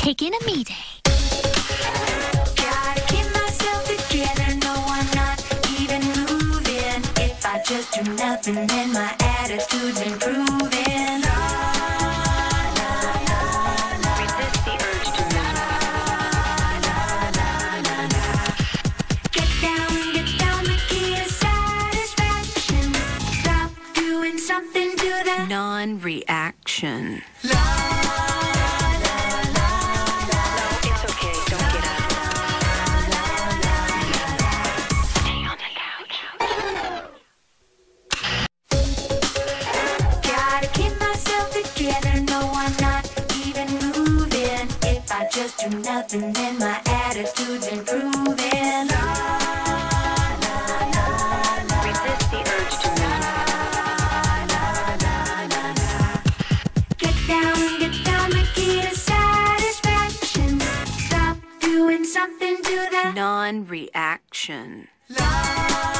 taking a me day. Gotta keep myself together, no, I'm not even moving. If I just do nothing, then my attitude's improving. Resist the urge to Get down, the key to satisfaction. Stop doing something to the non-reaction. la la la la. It's okay, don't get up. Stay on the couch. Gotta keep myself together, no, I'm not even moving. If I just do nothing, then my attitude's improving. Resist the urge to Get down, the key to satisfaction. Stop doing something to the non-reaction. la